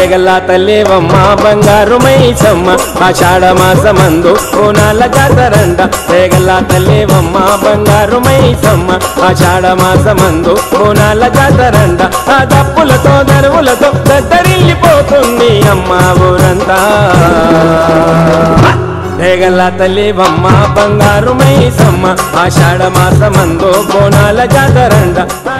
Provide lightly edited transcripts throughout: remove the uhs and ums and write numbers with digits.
దయగల్ల తల్లివమ్మ బంగారు మైసమ్మ ఆషాఢ మాసమందు బోనాల జాతరంట దయగల్ల తల్లివమ్మ బంగారు మైసమ్మ ఆషాఢ మాసమందు బోనాల జాతరంట ఆ దప్పులతో దరువులతో దద్దరిల్లిపోతుంది అమ్మ ఊరంతా దయగల్ల తల్లివమ్మ బంగారు మైసమ్మ ఆషాఢ మాసమందు బోనాల జాతరంట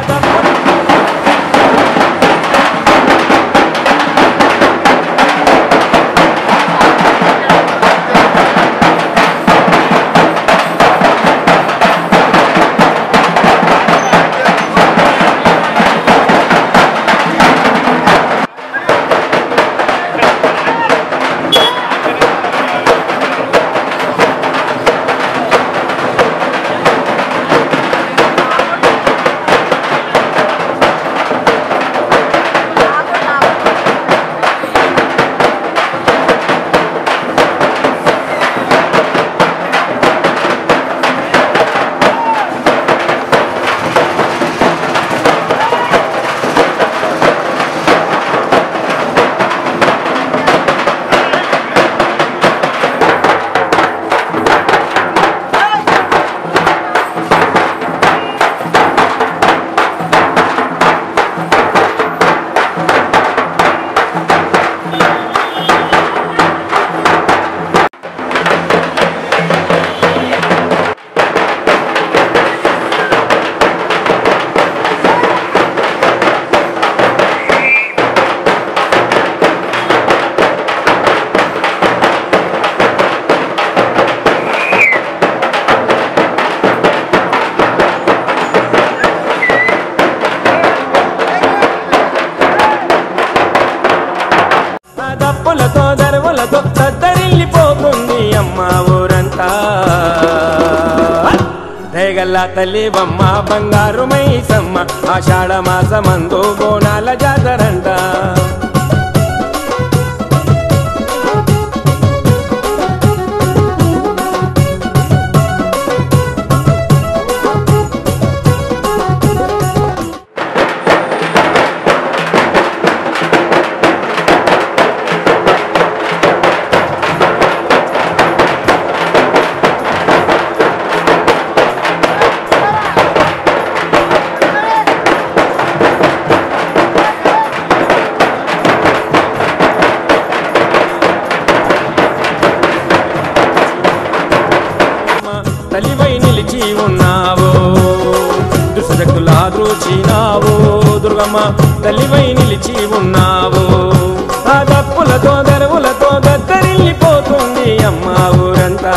దప్పులతో దరువులతో దద్దరిల్లిపోతుంది అమ్మ ఊరంతా దయగల్ల తల్లివమ్మ బంగారు మైసమ్మ ఆషాఢ మాసమందు బోనాల జాతరంట తల్లివై నిలిచి ఉన్నావో దుష్టశక్తులా ద్రోచినావో దుర్గమ్మ తల్లివై నిలిచి ఉన్నావో ఆ దప్పులతో దరువులతో దద్దరిల్లిపోతుంది అమ్మ ఊరంతా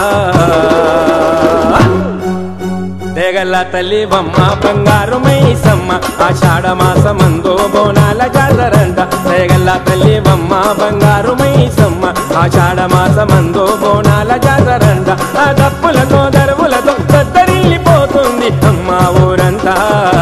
దయగల్ల తల్లివమ్మ బంగారు మైసమ్మ ఆషాఢ మాసమందు బోనాల జాతరంట దయగల్ల తల్లివమ్మ బంగారు మైసమ్మ ఆషాఢ మాసమందు బోనాల జాతరంట ఆ దప్పులతో దరువులతో దద్దరిల్లిపోతుంది అమ్మ ఊరంతా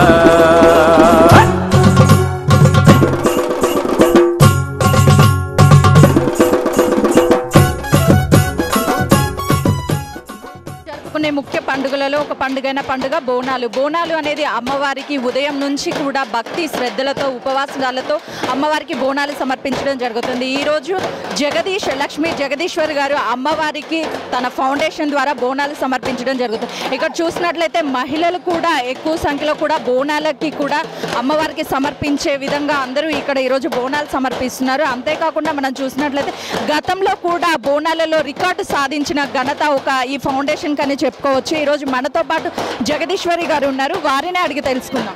ముఖ్య పండుగలలో ఒక పండుగైన పండుగ బోనాలు. బోనాలు అనేది అమ్మవారికి ఉదయం నుంచి కూడా భక్తి శ్రద్ధలతో ఉపవాసాలతో అమ్మవారికి బోనాలు సమర్పించడం జరుగుతుంది. ఈరోజు లక్ష్మీ జగదీశ్వర్ గారు అమ్మవారికి తన ఫౌండేషన్ ద్వారా బోనాలు సమర్పించడం జరుగుతుంది. ఇక్కడ చూసినట్లయితే మహిళలు కూడా ఎక్కువ సంఖ్యలో కూడా బోనాలకి కూడా అమ్మవారికి సమర్పించే విధంగా అందరూ ఇక్కడ ఈరోజు బోనాలు సమర్పిస్తున్నారు. అంతేకాకుండా మనం చూసినట్లయితే గతంలో కూడా బోనాలలో రికార్డు సాధించిన ఘనత ఈ ఫౌండేషన్ కని చెప్పుకోవచ్చు. ఈరోజు మనతో పాటు జగదీశ్వరి గారు ఉన్నారు, వారినే అడిగి తెలుసుకుందాం.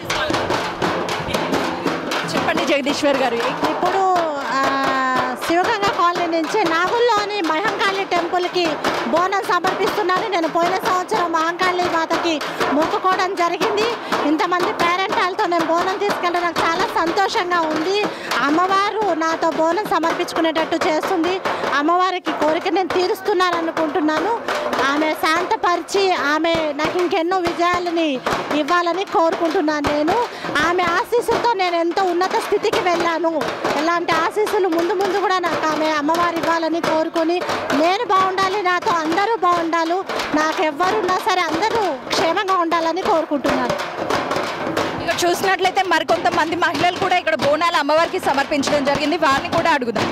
చెప్పండి జగదీశ్వర్ గారు. ఇప్పుడు శివగంగ కాలనీ నుంచి నాగుల్లోని మహంకాళి టెంపుల్కి బోనం సమర్పిస్తున్నాను. నేను పోయిన సంవత్సరం మహంకాళి మాతకి మొక్కుకోవడం జరిగింది. ఇంతమంది పేరెంటాలతో నేను బోనం తీసుకెళ్ళడం నాకు చాలా సంతోషంగా ఉంది. అమ్మవారు నాతో బోనం సమర్పించుకునేటట్టు చేస్తుంది. అమ్మవారికి కోరిక నేను తీరుస్తున్నాను అనుకుంటున్నాను. ఆమె శాంతపరిచి ఆమె నాకు ఇంకెన్నో విజయాలని ఇవ్వాలని కోరుకుంటున్నాను. నేను ఆమె ఆశీస్సులతో నేను ఎంతో ఉన్నత స్థితికి వెళ్ళాను. ఇలాంటి ఆశీస్సులు ముందు ముందు కూడా నాకు ఆమె అమ్మవారు ఇవ్వాలని కోరుకొని నేను బాగుండాలి, నాతో అందరూ బాగుండాలి, నాకు ఎవరున్నా సరే అందరూ క్షేమంగా ఉండాలని కోరుకుంటున్నాను. ఇక చూసినట్లయితే మరికొంతమంది మహిళలు కూడా ఇక్కడ బోనాలు అమ్మవారికి సమర్పించడం జరిగింది, వారిని కూడా అడుగుదాం.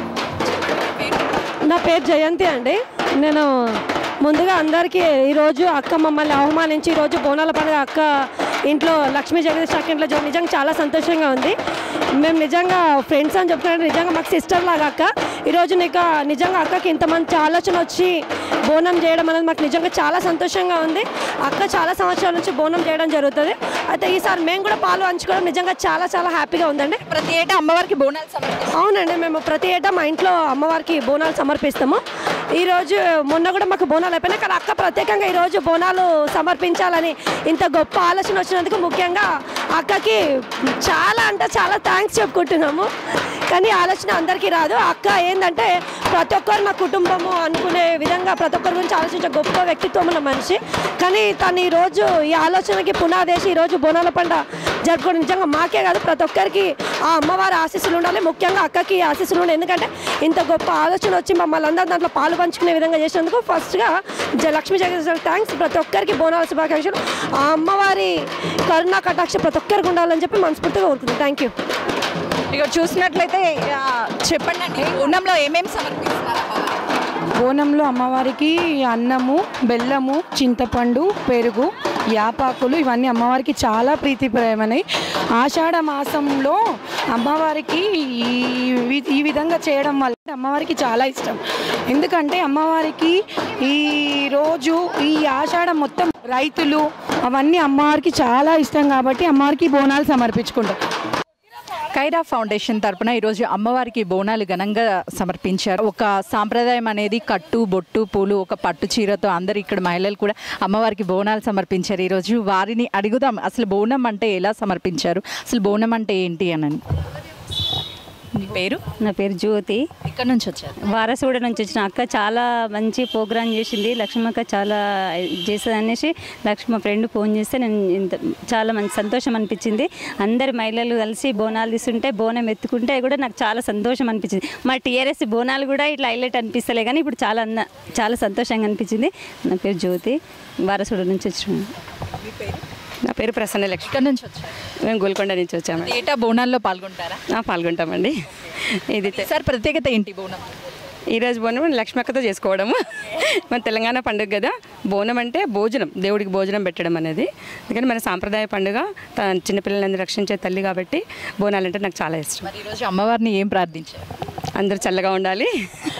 నా పేరు జయంతి అండి. నేను ముందుగా అందరికీ ఈరోజు అక్క మమ్మల్ని అవమానించి ఈరోజు బోనాల పండుగ అక్క ఇంట్లో లక్ష్మీ జగదీష్ అక్క ఇంట్లో నిజంగా చాలా సంతోషంగా ఉంది. మేము నిజంగా ఫ్రెండ్స్ అని చెప్తున్నాడు, నిజంగా మాకు సిస్టర్ లాగా అక్క. ఈరోజు నీకు నిజంగా అక్కకి ఇంత మంచి ఆలోచన వచ్చి బోనం చేయడం అనేది మాకు నిజంగా చాలా సంతోషంగా ఉంది. అక్క చాలా సంవత్సరాల నుంచి బోనం చేయడం జరుగుతుంది. అయితే ఈసారి మేము కూడా పాలు పంచుకోవడం నిజంగా చాలా చాలా హ్యాపీగా ఉందండి. ప్రతి ఏటా అమ్మవారికి బోనాలు సమర్పిస్తాం. అవునండి, మేము ప్రతి ఏటా మా ఇంట్లో అమ్మవారికి బోనాలు సమర్పిస్తాము. ఈరోజు మొన్న కూడా మాకు బోనాలు అయిపోయినాయి, కానీ అక్క ప్రత్యేకంగా ఈరోజు బోనాలు సమర్పించాలని ఇంత గొప్ప ఆలోచన వచ్చినందుకు ముఖ్యంగా అక్కకి చాలా అంటే చాలా థ్యాంక్స్ చెప్పుకుంటున్నాము. కానీ ఆలోచన అందరికీ రాదు. అక్క ఏంటంటే ప్రతి ఒక్కరు నా కుటుంబము అనుకునే విధంగా ప్రతి ఒక్కరి గురించి ఆలోచించే గొప్ప వ్యక్తిత్వం ఉన్న మనిషి. కానీ తను ఈరోజు ఈ ఆలోచనకి పునాదేసి ఈరోజు బోనాల పండుగ జరుపుకోవడం నిజంగా మాకే కాదు ప్రతి ఒక్కరికి ఆ అమ్మవారి ఆశీస్సులు ఉండాలి. ముఖ్యంగా అక్కకి ఆశీస్సులు ఉండాలి. ఎందుకంటే ఇంత గొప్ప ఆలోచన వచ్చి మమ్మల్ని అందరూ దాంట్లో పాలు పంచుకునే విధంగా చేసినందుకు ఫస్ట్గా లక్ష్మీ జగదీశ్వరికి థ్యాంక్స్. ప్రతి ఒక్కరికి బోనాల శుభాకాంక్షలు. ఆ అమ్మవారి కరుణా కటాక్ష ప్రతి ఒక్కరికి ఉండాలని చెప్పి మనస్ఫూర్తిగా కోరుకుంటున్నాను. Thank you. ఇక చూసినట్లయితే చెప్పండి అండి, బోనంలో ఏమేమి సమర్పిస్తున్నారు? బోనంలో అమ్మవారికి అన్నము, బెల్లము, చింతపండు, పెరుగు, యాపాకులు ఇవన్నీ అమ్మవారికి చాలా ప్రీతిప్రయమైనవి. ఆషాఢ మాసంలో అమ్మవారికి ఈ విధంగా చేయడం వల్ల అమ్మవారికి చాలా ఇష్టం. ఎందుకంటే అమ్మవారికి ఈరోజు ఈ ఆషాఢం మొత్తం రైతులు అవన్నీ అమ్మవారికి చాలా ఇష్టం కాబట్టి అమ్మవారికి బోనాలు సమర్పించుకుంటారు. ఖైరా ఫౌండేషన్ తరపున ఈరోజు అమ్మవారికి బోనాలు ఘనంగా సమర్పించారు. ఒక సాంప్రదాయం అనేది కట్టు, బొట్టు, పూలు, ఒక పట్టు చీరతో అందరు ఇక్కడ మహిళలు కూడా అమ్మవారికి బోనాలు సమర్పించారు. ఈరోజు వారిని అడుగుదాం, అసలు బోనం అంటే ఎలా సమర్పించారు, అసలు బోనం అంటే ఏంటి అని. మీ పేరు? నా పేరు జ్యోతి. ఇక్కడ నుంచి వచ్చారు? వారసూడ నుంచి వచ్చిన. అక్క చాలా మంచి ప్రోగ్రామ్ చేసింది. లక్ష్మక్క చాలా చేస్తుంది అనేసి లక్ష్మ ఫ్రెండ్ ఫోన్ చేస్తే నేను చాలా మంచి సంతోషం అనిపించింది. అందరు మహిళలు కలిసి బోనాలు తీసుకుంటే బోనం ఎత్తుకుంటే కూడా నాకు చాలా సంతోషం అనిపించింది. మా టీఆర్ఎస్ బోనాలు కూడా ఇట్లా హైలైట్ అనిపిస్తలే, కానీ ఇప్పుడు చాలా సంతోషంగా అనిపించింది. నా పేరు జ్యోతి, వారసూడ నుంచి వచ్చిన. నా పేరు ప్రసన్న లక్ష్మి. ఇక్కడ నుంచి వచ్చారు? మేము గోల్కొండ నుంచి వచ్చాము. ఏటా బోనాల్లో పాల్గొంటారా? పాల్గొంటామండి. ఇది సార్ ప్రత్యేకత ఏంటి బోనం? ఈరోజు బోనం లక్ష్మక్కతో చేసుకోవడము. మన తెలంగాణ పండుగ కదా, బోనం అంటే భోజనం, దేవుడికి భోజనం పెట్టడం అనేది. అందుకని మన సాంప్రదాయ పండుగ, చిన్నపిల్లలందరూ రక్షించే తల్లి కాబట్టి బోనాలు అంటే నాకు చాలా ఇష్టం. మరి ఈరోజు అమ్మవారిని ఏం ప్రార్థించారు? అందరూ చల్లగా ఉండాలి.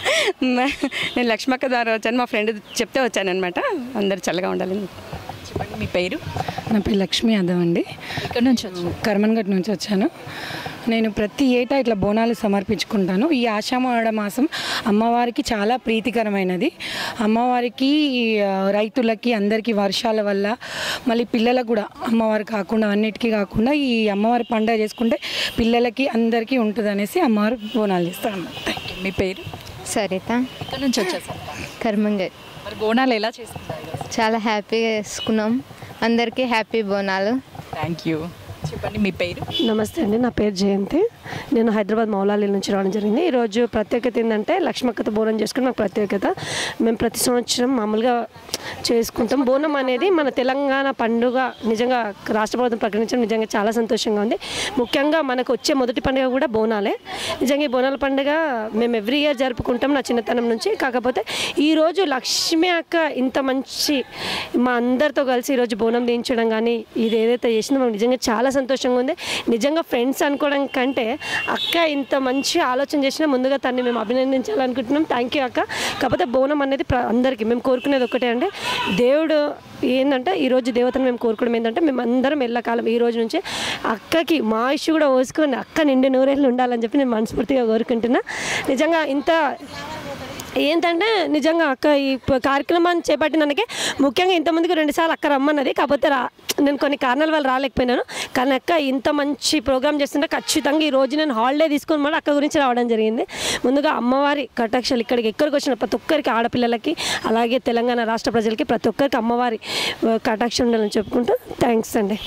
నేను లక్ష్మక్క ద్వారా వచ్చాను, మా ఫ్రెండ్ చెప్తే వచ్చాను అనమాట. అందరూ చల్లగా ఉండాలి. చెప్పండి మీ పేరు? నా పేరు లక్ష్మీ యాదవ్ అండి. ఇక్కడ నుంచి వచ్చాను? కర్మన్ఘట్ నుంచి వచ్చాను. నేను ప్రతి ఏటా ఇట్లా బోనాలు సమర్పించుకుంటాను. ఈ ఆషాఢ మాసం అమ్మవారికి చాలా ప్రీతికరమైనది. అమ్మవారికి రైతులకి అందరికీ వర్షాల వల్ల మళ్ళీ పిల్లలకు కూడా అమ్మవారు కాకుండా అన్నిటికీ కాకుండా ఈ అమ్మవారి పండుగ చేసుకుంటే పిల్లలకి అందరికీ ఉంటుంది అనేసి అమ్మవారు బోనాలు చేస్తాను. మీ పేరు? సరిత. ఇక్కడ నుంచి వచ్చేసాను? కర్మంగట్. మరి బోనాలు ఎలా చేసుకుంటారు? చాలా హ్యాపీగా చేసుకున్నాం. అందరికీ హ్యాపీ బోనాలు. Thank you. చెప్పండి మీ పేరు? నమస్తే అండి, నా పేరు జయంతి. నేను హైదరాబాద్ మౌలాలి నుంచి రావడం జరిగింది. ఈరోజు ప్రత్యేకత ఏంటంటే లక్ష్మక్కతో బోనం చేసుకుని మాకు ప్రత్యేకత. మేము ప్రతి సంవత్సరం మామూలుగా చేసుకుంటాం. బోనం అనేది మన తెలంగాణ పండుగ. నిజంగా రాష్ట్ర ప్రభుత్వం ప్రకటించడం నిజంగా చాలా సంతోషంగా ఉంది. ముఖ్యంగా మనకు వచ్చే మొదటి పండుగ కూడా బోనాలే. నిజంగా ఈ బోనాల పండుగ మేము ఎవ్రీ ఇయర్ జరుపుకుంటాం నా చిన్నతనం నుంచి. కాకపోతే ఈరోజు లక్ష్మి అక్క ఇంత మంచి మా అందరితో కలిసి ఈరోజు బోనం దించడం కానీ ఇది ఏదైతే చేసిందో మాకు నిజంగా చాలా సంతోషంగా ఉంది. నిజంగా ఫ్రెండ్స్ అనుకోవడం కంటే అక్క ఇంత మంచి ఆలోచన చేసినా ముందుగా తన్ని మేము అభినందించాలనుకుంటున్నాం. థ్యాంక్ యూ అక్క. కాకపోతే బోనం అనేది అందరికీ మేము కోరుకునేది ఒకటే అండి, దేవుడు ఏంటంటే ఈరోజు దేవతను మేము కోరుకోవడం ఏంటంటే మేము అందరం ఎల్లకాలం ఈ రోజు నుంచి అక్కకి మా ఇష్యూ కూడా పోసుకొని అక్క నిండి నూరేళ్ళు ఉండాలని చెప్పి నేను మనస్ఫూర్తిగా కోరుకుంటున్నా. నిజంగా ఇంత ఏంటంటే నిజంగా అక్క ఈ కార్యక్రమాన్ని చేపట్టినందుకే ముఖ్యంగా ఇంతమందికి 2 సార్లు అక్క రమ్మన్నది. కాకపోతే నేను కొన్ని కారణాల వల్ల రాలేకపోయినాను. కానీ అక్క ఇంత మంచి ప్రోగ్రామ్ చేస్తుంటే ఖచ్చితంగా ఈ రోజు నేను హాలిడే తీసుకొని మళ్ళీ అక్క గురించి రావడం జరిగింది. ముందుగా అమ్మవారి కటాక్షాలు ఎక్కడికి వచ్చిన ప్రతి ఒక్కరికి, ఆడపిల్లలకి అలాగే తెలంగాణ రాష్ట్ర ప్రజలకి ప్రతి ఒక్కరికి అమ్మవారి కటాక్షం ఉండాలని చెప్పుకుంటూ థ్యాంక్స్ అండి.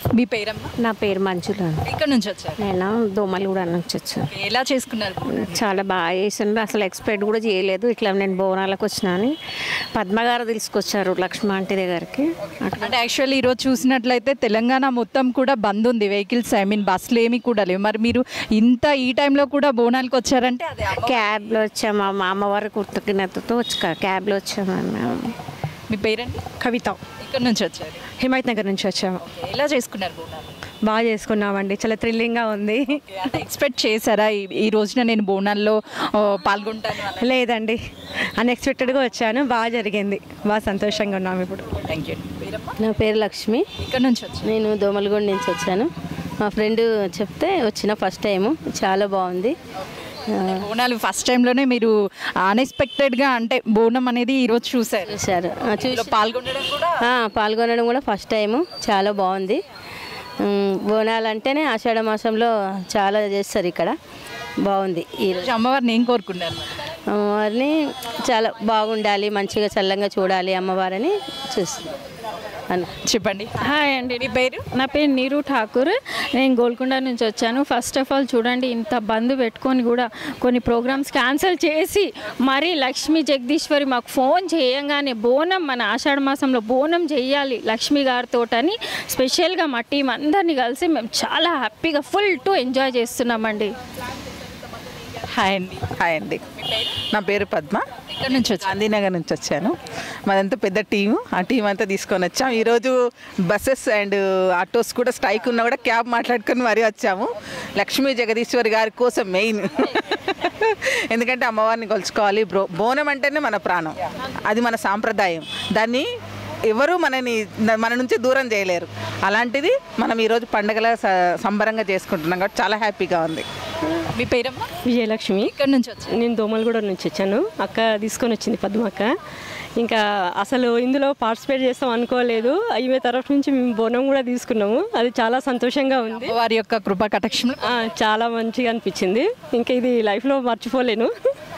మీ పేరమ్మా? నా పేరు మంజుల. ఇక్కడ నుంచి వచ్చారు? నేను దోమలగూడ నుంచి వచ్చాను. ఎలా చేసుకున్నారు? చాలా బాగా చేసిండ్రు. అసలు ఎక్స్పెక్ట్ కూడా చేయలేదు ఇట్లా నేను బోనాలకు వచ్చినా అని. పద్మగారు తీసుకొచ్చారు లక్ష్మ ఆంటీ దగ్గరికి. అంటే యాక్చువల్లీ ఈరోజు చూసినట్లయితే తెలంగాణ మొత్తం కూడా బంద్ ఉంది, వెహికల్స్ బస్సులు ఏమి కూడా లేవు. మరి మీరు ఈ టైంలో కూడా బోనాలకు వచ్చారంటే అదే క్యాబ్లో వచ్చాము. మా అమ్మవారి కృతజ్ఞతతో క్యాబ్లో వచ్చాము. మీ పేరండి? కవిత. ఇక్కడ నుంచి వచ్చారు? హిమాయత్ నగర్ నుంచి వచ్చాము. ఎలా చేసుకున్నారు బోనాలు? బాగా చేసుకున్నామండి, చాలా థ్రిల్లింగ్గా ఉంది. అంటే ఎక్స్పెక్ట్ చేశారా ఈ రోజున నేను బోనాల్లో పాల్గొంటాను? లేదండి, అన్ఎక్స్పెక్టెడ్గా వచ్చాను. బాగా జరిగింది, బాగా సంతోషంగా ఉన్నాము ఇప్పుడు. Thank you. నా పేరు లక్ష్మి. ఇక్కడ నుంచి వచ్చాను? నేను దోమలగూడ నుంచి వచ్చాను. మా ఫ్రెండ్ చెప్తే వచ్చిన ఫస్ట్ టైము, చాలా బాగుంది. బోనాలు ఫస్ట్ టైంలోనే మీరు అన్ఎక్స్పెక్టెడ్గా అంటే బోనం అనేది ఈరోజు చూసారు? పాల్గొనడం కూడా ఫస్ట్ టైము, చాలా బాగుంది. బోనాలు అంటేనే ఆషాఢ మాసంలో చాలా చేస్తారు ఇక్కడ, బాగుంది. ఈరోజు అమ్మవారిని ఏం కోరుకున్నారు? అమ్మవారిని చాలా బాగుండాలి, మంచిగా చల్లంగా చూడాలి అమ్మవారిని చూస్తుంది. చెప్పండి. హాయ్ అండి, నీ పేరు? నా పేరు నీరు ఠాకూర్. నేను గోల్కొండ నుంచి వచ్చాను. ఫస్ట్ ఆఫ్ ఆల్ చూడండి, ఇంత బంద్ పెట్టుకొని కూడా కొన్ని ప్రోగ్రామ్స్ క్యాన్సిల్ చేసి మరీ లక్ష్మీ జగదీశ్వరి మాకు ఫోన్ చేయంగానే బోనం, మన ఆషాఢ మాసంలో బోనం చేయాలి లక్ష్మి గారితో అని స్పెషల్గా మా టీం అందరినీ కలిసి మేము చాలా హ్యాపీగా ఫుల్ టు ఎంజాయ్ చేస్తున్నామండి. హాయ్ అండి. హాయ్ అండి, నా పేరు పద్మ. ఇక్కడ నుంచి వచ్చి గాంధీనగర్ నుంచి వచ్చాను. మాదంతా పెద్ద టీము, ఆ టీం అంతా తీసుకొని వచ్చాము. ఈరోజు బస్సెస్ అండ్ ఆటోస్ కూడా స్ట్రైక్ ఉన్నా కూడా క్యాబ్ మాట్లాడుకొని మరీ వచ్చాము. లక్ష్మీ జగదీశ్వరి గారి కోసం మెయిన్, ఎందుకంటే అమ్మవారిని కొలుచుకోవాలి. బోనం అంటేనే మన ప్రాణం, అది మన సాంప్రదాయం. దాన్ని ఎవరు మన నుంచి దూరం చేయలేరు. అలాంటిది మనం ఈరోజు పండుగల సంబరంగా చేసుకుంటున్నాం కాబట్టి చాలా హ్యాపీగా ఉంది. మీ పేరమ్మా? విజయలక్ష్మి. ఇక్కడ నుంచి వచ్చాను? నేను దోమలగూడ నుంచి వచ్చాను. అక్క తీసుకొని వచ్చింది, పద్మక్క. ఇంకా అసలు ఇందులో పార్టిసిపేట్ చేస్తాం అనుకోలేదు. ఈమె తరఫు నుంచి మేము బోనం కూడా తీసుకున్నాము. అది చాలా సంతోషంగా ఉంది. వారి యొక్క కృపా కటాక్షం చాలా మంచిగా అనిపించింది. ఇంకా ఇది లైఫ్లో మర్చిపోలేను.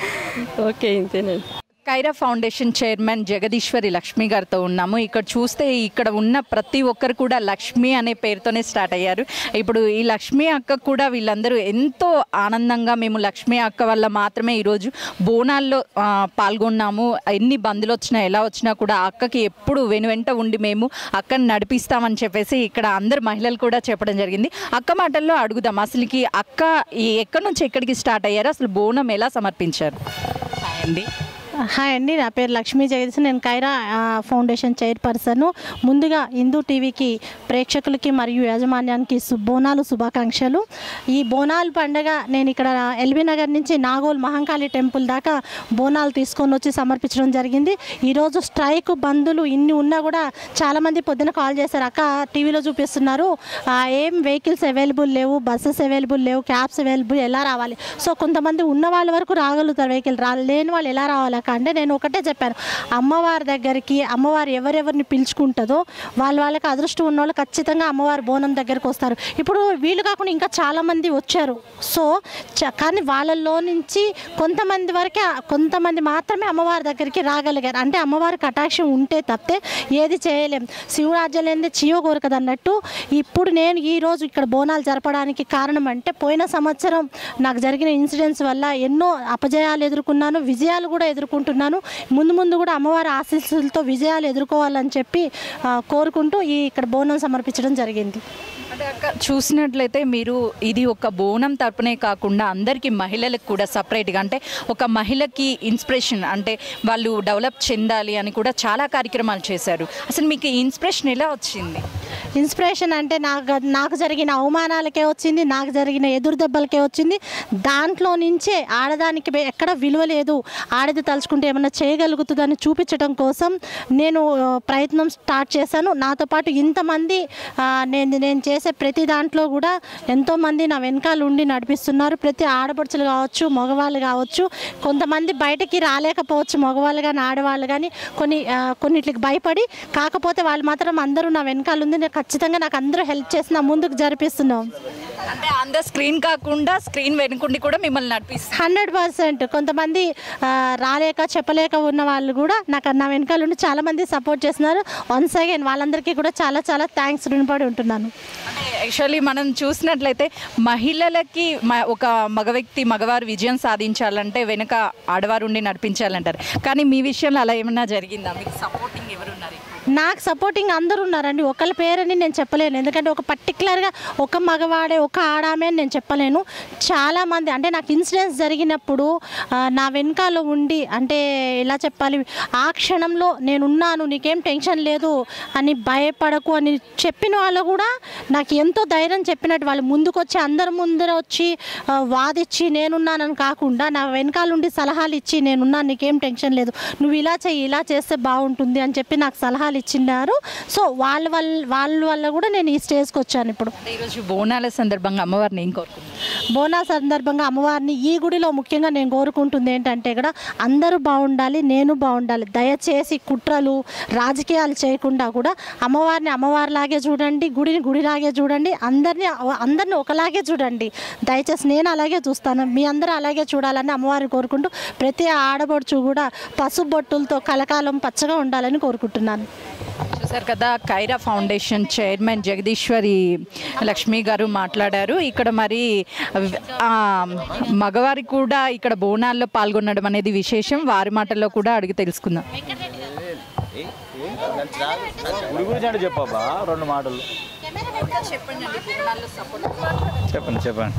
ఓకే, ఇంతేనండి. కైరా ఫౌండేషన్ చైర్మన్ జగదీశ్వరి లక్ష్మి గారితో ఉన్నాము. ఇక్కడ చూస్తే ఇక్కడ ఉన్న ప్రతి ఒక్కరు కూడా లక్ష్మి అనే పేరుతోనే స్టార్ట్ అయ్యారు. ఇప్పుడు ఈ లక్ష్మి అక్క కూడా వీళ్ళందరూ ఎంతో ఆనందంగా మేము లక్ష్మి అక్క వల్ల మాత్రమే ఈరోజు బోనాల్లో పాల్గొన్నాము. ఎన్ని బందులు వచ్చినా ఎలా వచ్చినా కూడా అక్కకి ఎప్పుడు వెనువెంట ఉండి మేము అక్కని నడిపిస్తామని చెప్పేసి ఇక్కడ అందరు మహిళలు కూడా చెప్పడం జరిగింది. అక్క మాటల్లో అడుగుదాం, అసలుకి అక్క ఎక్కడి నుంచి ఎక్కడికి స్టార్ట్ అయ్యారు, అసలు బోనం ఎలా సమర్పించారు? అండి. హాయ్ అండి, నా పేరు లక్ష్మీ జగదీశ్. నేను కైరా ఫౌండేషన్ చైర్పర్సన్. ముందుగా హిందూ టీవీకి ప్రేక్షకులకి మరియు యాజమాన్యానికి బోనాలు శుభాకాంక్షలు. ఈ బోనాలు పండుగ నేను ఇక్కడ ఎల్బీ నగర్ నుంచి నాగోల్ మహంకాళి టెంపుల్ దాకా బోనాలు తీసుకొని వచ్చి సమర్పించడం జరిగింది. ఈరోజు స్ట్రైక్ బందులు ఇన్ని ఉన్నా కూడా చాలామంది పొద్దున కాల్ చేశారు, అక్క టీవీలో చూపిస్తున్నారు ఏం వెహికల్స్ అవైలబుల్ లేవు, బస్సెస్ అవైలబుల్ లేవు, క్యాబ్స్ అవైలబుల్, ఎలా రావాలి? సో కొంతమంది ఉన్న వాళ్ళ వరకు రాగలుగుతారు, వెహికల్ లేని వాళ్ళు ఎలా రావాలి అంటే నేను ఒకటే చెప్పాను, అమ్మవారి దగ్గరికి అమ్మవారు ఎవరెవరిని పిలుచుకుంటుందో వాళ్ళకి అదృష్టం ఉన్న వాళ్ళు ఖచ్చితంగా అమ్మవారి బోనం దగ్గరకు వస్తారు. ఇప్పుడు వీళ్ళు కాకుండా ఇంకా చాలామంది వచ్చారు. సో కానీ వాళ్ళల్లో నుంచి కొంతమంది మాత్రమే అమ్మవారి దగ్గరికి రాగలిగారు. అంటే అమ్మవారి కటాక్షం ఉంటే తప్పితే ఏది చేయలేం. శివరాజ్యం లేనిదే చియో కోరకదు అన్నట్టు. ఇప్పుడు నేను ఈరోజు ఇక్కడ బోనాలు జరపడానికి కారణం అంటే పోయిన సంవత్సరం నాకు జరిగిన ఇన్సిడెంట్స్ వల్ల ఎన్నో అపజయాలు ఎదుర్కొన్నాను, విజయాలు కూడా ఎదుర్కొంటున్నాను. ముందు కూడా అమ్మవారి ఆశీస్సులతో విజయాలు ఎదుర్కోవాలని చెప్పి కోరుకుంటూ ఇక్కడ బోనం సమర్పించడం జరిగింది. అంటే అక్క చూసినట్లయితే మీరు ఇది ఒక బోనం తరపునే కాకుండా అందరికీ మహిళలకు కూడా సపరేట్గా, అంటే ఒక మహిళకి ఇన్స్పిరేషన్, అంటే వాళ్ళు డెవలప్ చెందాలి అని కూడా చాలా కార్యక్రమాలు చేశారు. అసలు మీకు ఇన్స్పిరేషన్ ఎలా వచ్చింది? ఇన్స్పిరేషన్ అంటే నాకు జరిగిన అవమానాలకే వచ్చింది, నాకు జరిగిన ఎదురు దెబ్బలకే వచ్చింది. దాంట్లో నుంచే ఆడదానికి ఎక్కడ విలువ లేదు, ఆడది తలుచుకుంటే ఏమన్నా చేయగలుగుతుందని చూపించడం కోసం నేను ప్రయత్నం స్టార్ట్ చేశాను. నాతో పాటు ఇంతమంది నేను చేసే ప్రతి దాంట్లో కూడా ఎంతోమంది నా వెనకాల ఉండి నడిపిస్తున్నారు. ప్రతి ఆడపడుచులు కావచ్చు, మగవాళ్ళు కావచ్చు, కొంతమంది బయటకి రాలేకపోవచ్చు, మగవాళ్ళు కానీ ఆడవాళ్ళు కానీ కొన్నిటికి భయపడి, కాకపోతే వాళ్ళు మాత్రం అందరూ నా వెనకాల ఉంది. ఖచ్చితంగా నాకు అందరూ హెల్ప్ చేసి నా ముందుకు జరిపిస్తున్నాం. అంటే ఆన్ ద స్క్రీన్ కాకుండా స్క్రీన్ వెనుకుండి కూడా మిమ్మల్ని నడిపిస్తారు. 100%. కొంతమంది రాలేక చెప్పలేక ఉన్న వాళ్ళు కూడా నా వెనకాల ఉండి చాలామంది సపోర్ట్ చేస్తున్నారు. వన్స్ అగైన్ వాళ్ళందరికీ కూడా చాలా చాలా థ్యాంక్స్ రుణపడి ఉంటున్నాను. అంటే యాక్చువల్లీ మనం చూసినట్లయితే మహిళలకి ఒక మగవారు విజయం సాధించాలంటే వెనుక ఆడవారు ఉండి నడిపించాలంటారు. కానీ మీ విషయంలో అలా ఏమన్నా జరిగిందా? మీకు సపోర్టింగ్ ఎవరున్నారు? నాకు సపోర్టింగ్ అందరూ ఉన్నారండి. ఒకళ్ళ పేరని నేను చెప్పలేను, ఎందుకంటే ఒక పర్టికులర్గా ఒక మగవాడే ఒక ఆడామే అని నేను చెప్పలేను. చాలామంది అంటే నాకు ఇన్సిడెంట్స్ జరిగినప్పుడు నా వెనకాల ఉండి అంటే ఎలా చెప్పాలి, ఆ క్షణంలో నేనున్నాను, నీకేం టెన్షన్ లేదు అని, భయపడకు అని చెప్పిన వాళ్ళు కూడా నాకు ఎంతో ధైర్యం చెప్పినట్టు. వాళ్ళు ముందుకు వచ్చి అందరి ముందర వచ్చి వాదిచ్చి నేనున్నానని కాకుండా నా వెనకాల ఉండి సలహాలు ఇచ్చి నేనున్నాను, నీకేం టెన్షన్ లేదు, నువ్వు ఇలా చెయ్యి, ఇలా చేస్తే బాగుంటుంది అని చెప్పి నాకు సలహాలు ఇచ్చినారు. సో వాళ్ళ వల్ల కూడా నేను ఈ స్టేజ్కి వచ్చాను. ఇప్పుడు ఈరోజు బోనాల సందర్భంగా అమ్మవారిని ఏం కోరుకుంటున్నాను? బోనాల సందర్భంగా అమ్మవారిని ఈ గుడిలో ముఖ్యంగా నేను కోరుకుంటుంది ఏంటంటే ఇక్కడ అందరూ బాగుండాలి, నేను బాగుండాలి. దయచేసి కుట్రలు రాజకీయాలు చేయకుండా కూడా అమ్మవారిని అమ్మవారిలాగే చూడండి, గుడిని గుడిలాగే చూడండి, అందరినీ ఒకలాగే చూడండి. దయచేసి నేను అలాగే చూస్తాను, మీ అందరూ అలాగే చూడాలని అమ్మవారిని కోరుకుంటూ ప్రతి ఆడబొడుచు కూడా పసుపు బొట్టులతో కలకాలం పచ్చగా ఉండాలని కోరుకుంటున్నాను. చూసారు కదా, ఖైరా ఫౌండేషన్ చైర్మన్ జగదీశ్వరి లక్ష్మి గారు మాట్లాడారు. ఇక్కడ మరి మగవారి కూడా ఇక్కడ బోనాల్లో పాల్గొనడం అనేది విశేషం. వారి మాటల్లో కూడా అడిగి తెలుసుకుందాం. చెప్పబ్బా 2 మాటలు చెప్పండి.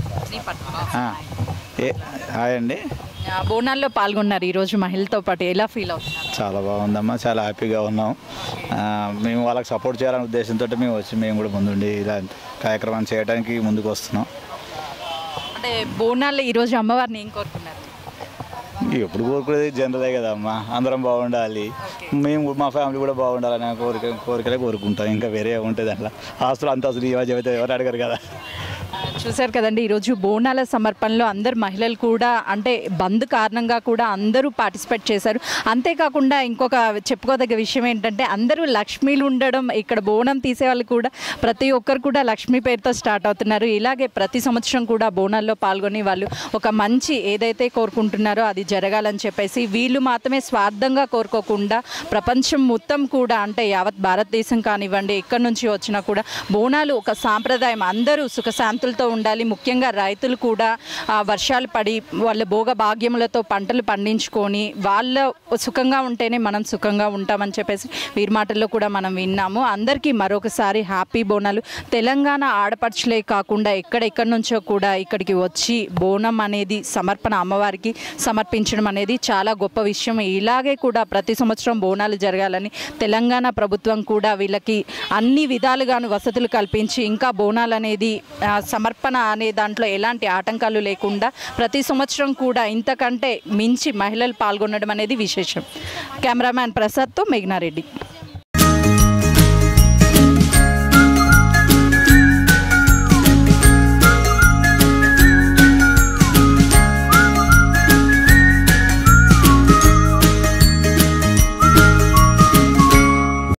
హాయ్ అండి. బోనాల్లో పాల్గొన్నారు ఈరోజు మహిళతో పాటు, ఎలా ఫీల్ అవుతున్నారు? చాలా బాగుందమ్మా, చాలా హ్యాపీగా ఉన్నాం. మేము వాళ్ళకి సపోర్ట్ చేయాలనే ఉద్దేశంతో మేము కూడా ముందుండి ఇలా కార్యక్రమాన్ని చేయడానికి ముందుకు వస్తున్నాం. అంటే బోనాల్లో ఈరోజు అమ్మవారిని ఏం కోరుకున్నారు? ఎప్పుడు కోరుకునేది జనరలే కదా అమ్మా, అందరం బాగుండాలి, మేము మా ఫ్యామిలీ కూడా బాగుండాలనే కోరికలే కోరుకుంటాం. ఇంకా వేరే ఉంటుంది అట్లా ఆస్తులు అంతస్తులు ఇవన్నీ చెబితే ఎవరు అడగరు కదా. చూశారు కదండి, ఈరోజు బోనాల సమర్పణలో అందరు మహిళలు కూడా అంటే బంద్ కారణంగా కూడా అందరూ పార్టిసిపేట్ చేశారు. అంతేకాకుండా ఇంకొక చెప్పుకోదగ్గ విషయం ఏంటంటే అందరూ లక్ష్మీలు ఉండడం, ఇక్కడ బోనం తీసేవాళ్ళు కూడా ప్రతి ఒక్కరు కూడా లక్ష్మీ పేరుతో స్టార్ట్ అవుతున్నారు. ఇలాగే ప్రతి సంవత్సరం కూడా బోనాల్లో పాల్గొని వాళ్ళు ఒక మంచి ఏదైతే కోరుకుంటున్నారో అది జరగాలని చెప్పేసి వీళ్ళు మాత్రమే స్వార్థంగా కోరుకోకుండా ప్రపంచం మొత్తం కూడా అంటే యావత్ భారతదేశం కానివ్వండి ఎక్కడి నుంచి వచ్చినా కూడా బోనాలు ఒక సాంప్రదాయం, అందరూ సుఖశాంతులతో ఉండాలి. ముఖ్యంగా రైతులు కూడా వర్షాలు పడి వాళ్ళ భోగ భాగ్యములతో పంటలు పండించుకొని వాళ్ళ సుఖంగా ఉంటేనే మనం సుఖంగా ఉంటామని చెప్పేసి వీరి మాటల్లో కూడా మనం విన్నాము. అందరికీ మరొకసారి హ్యాపీ బోనాలు. తెలంగాణ ఆడపడుచులే కాకుండా ఎక్కడెక్కడి నుంచో కూడా ఇక్కడికి వచ్చి బోనం అనేది సమర్పణ అమ్మవారికి సమర్పించడం అనేది చాలా గొప్ప విషయం. ఇలాగే కూడా ప్రతి సంవత్సరం బోనాలు జరగాలని తెలంగాణ ప్రభుత్వం కూడా వీళ్ళకి అన్ని విధాలుగాను వసతులు కల్పించి ఇంకా బోనాలు అనేది సమర్పణ అనే దాంట్లో ఎలాంటి ఆటంకాలు లేకుండా ప్రతి సంవత్సరం కూడా ఇంతకంటే మించి మహిళలు పాల్గొనడం అనేది విశేషం. కెమెరామ్యాన్ ప్రసాద్తో మేఘనారెడ్డి.